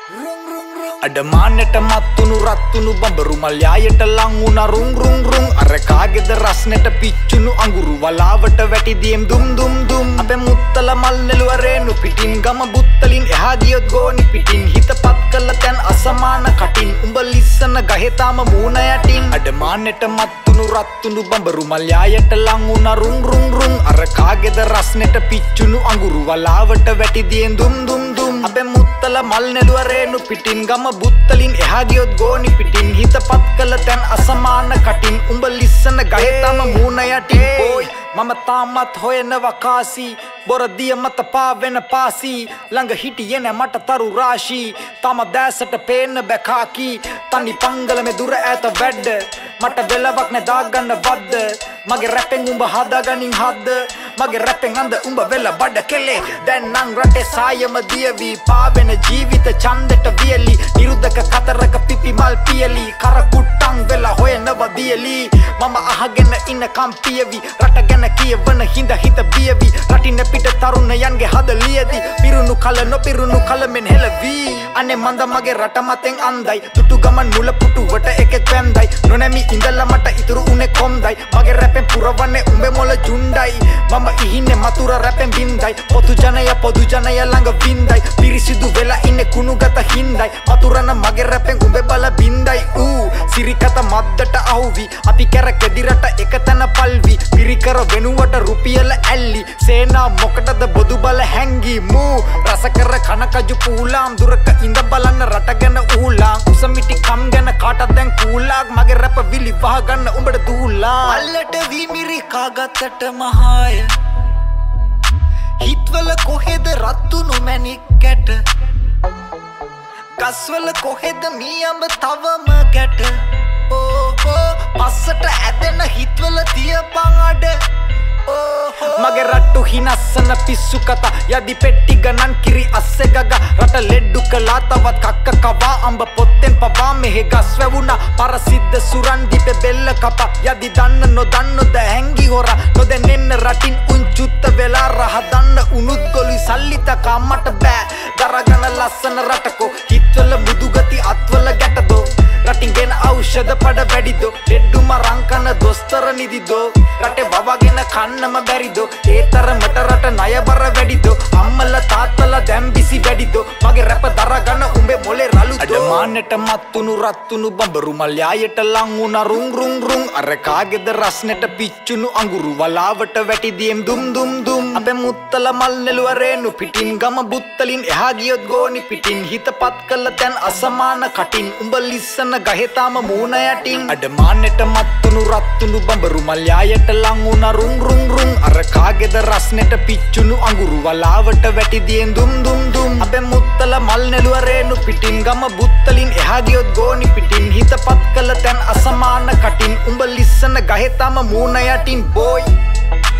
Ada maneta mattunu rattunu bambaru malyayata languna rung rung rung Arre kageda rasneta pichunu anguru walawata වැටි diem dum dum dum Ape muttala mal neluwarenu pitin gama buttalin eha giyot goni pitin hitapat kala tän asamana katin umba lissana gahe tama moona yatin Ada maneta mattunu rattunu bambaru malyayata languna rung rung rung Arre kageda rasneta pichunu anguru walawata වැටි diem dum dum dum Ape muttala mal neluwarenu pitin gama buttalin eha giyot goni pitin hitapat kala tän asamana katin umba lissana gahe tama moona yatin boy mama tamat hoyanawa kasi bora diya mata paavena paasi langa hitiye nෑ mata taru rashi tama dasata peenna bෑ kaki tani pangala me dura ඈත වැඩ mata velawak nෑ දාගන්න වද්ද mage rappen umba hadaganin hadda mage rappen anda umba vela bada kele දැන් නම් රටේ සායම දියවි පාවෙන ජීවිත ඡන්දට වියලි නිරුද්ධක කතරක පිපි මල් පියලි කර කුට්ටන් වෙලා හොයනවා දියලි මම අහගෙන ඉන්න කම්පියවි රට ගැන කියවන හිඳ හිත බියවි රටින් පිට තරුණයන්ගේ හද ලියදි පිරුණු කල නොපිරුණු කල මෙන් හෙලවි අනේ මන්ද මගේ රට මතෙන් අන්දයි තුටු ගමන් මුල පුටුවට එකෙක් වැන්දයි නොනැමි ඉඳලා මට ඉතුරු උනේ කොම්දයි මගේ රැපෙන් පුරවන්නේ උඹේ මොළ ජුණ්ඩයි මම ඉහින්නේ මතුර රැපෙන් බින්දයි පොදු ජනය ළඟ වින්දයි පිරිසිදු වෙලා ඉන්නේ කුණුගත හින්දයි මතුරන මගේ රැපෙන් උඹේ බල බින්දයි සිරිකත මද්දට අහුවි අපි කැරකෙදි රට එකතන පල්වි පිරිකර වෙනුවට රුපියල ඇල්ලි සේනා මොකටද බොදු බල හැංගි මූ රසකර කනකජු පූලාම් දුරක ඉඳ බලන්න රට ගැන ඌලාම් උසමිටි කම් ගැන කාටද දැන් කූලාක් මගේ රැප විලි වහගන්න උඹට දූලා අල්ලට විමිරි කාගත්තට මහාය හිත්වල කොහෙද රත්තුණු මැණික් කැට ගස්වල කොහෙද මීයඹ තවම ගැට පස්සට ඇදෙන හිත්වල තියපන් අඩ මගේ රට්ටු හිනස්සන පිස්සු කතා යදි පෙට්ටි ගණන් කිරි අස්සෙ ගග රට ලෙඩ්ඩු කළා තවත් කක්ක කවා අඹ පොත්තෙන් පවා මෙහෙ ගස් වැවුණා පරසිද්ධ සුරන් දිපෙ බෙල්ල කපා යදි දන්න නොදන්නොද හැංගි හොර නොදැනෙන්න රටින් උංචුත්ත වෙලා රහ දන්න උනුත් ගොලි සල්ලිත කම්මට බෑ දරගන ලස්සන රටකෝ හිත්වල මුදුගති අත්වල ගැටදෝ රටින් ගෙන ඖෂධ පඩ වැඩිදෝ ලෙඩ්ඩුම රංකන දොස්තර නිදිදෝ රටේ වවගෙන කන්නම බැරිදෝ ඒ තරමට රට ණයබර වැඩිදෝ අම්මලා තාත්තලා දැන් බිසි වැඩිදෝ මගේ රැප දරගන්න උඹේ මොලේ රළුදෝ අද මානෙට මත්තුණු රත්තුණු බඹරු මල්යායට ලං වුණා රුං රුං රුං අර කාගේද රස්නෙට පිච්චුණු අඟුරු වලාවට වැටි දියම් දුම් දුම් දුම් අපේ මුත්තල මල් නෙළුවරේනු පිටින් ගම බුත්තලින් එහා ගියොත් ගෝනි පිටින් හිතපත් කළ තැන් අසමාන කටින් උඹ ලිස්සන ගහේ තාම මූණ යටින් අද මානෙට මත්තුණු රත්තුණු බඹරු මල්යායට ලං වුණා රුං රුං රුං අර කාගේද රස්නෙට පිච්චුණු අඟුරු වලාවට වැටි දියෙන් දුම් දුම් දුම් අපේ මුත්තල මල් නෙළුවරේනු පිටින් ගම බුත්තලින් එහා ගියොත් ගෝනි පිටින් හිතපත් කළ තැන් අසමාන කටින් උඹ ලිස්සන ගහේ තාම මූණ යටින් බෝයි